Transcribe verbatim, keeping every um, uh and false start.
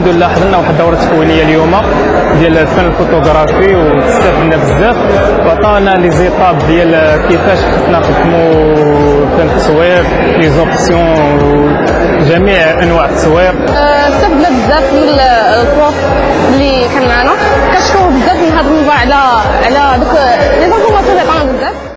لله حضرنا واحد الدوره تكوينيه اليوم ديال الفن الفوتوغرافي واستفدنا بزاف وعطانا لي زيطاب ديال كيفاش خصنا نخدموا فن التصوير لي زوبسيون جميع انواع التصوير. استفدنا بزاف من البروف اللي كان معنا، كنشكروا بزاف من هذا الموضوع على على دوك لي زانفورماسيون اللي عطانا بزاف.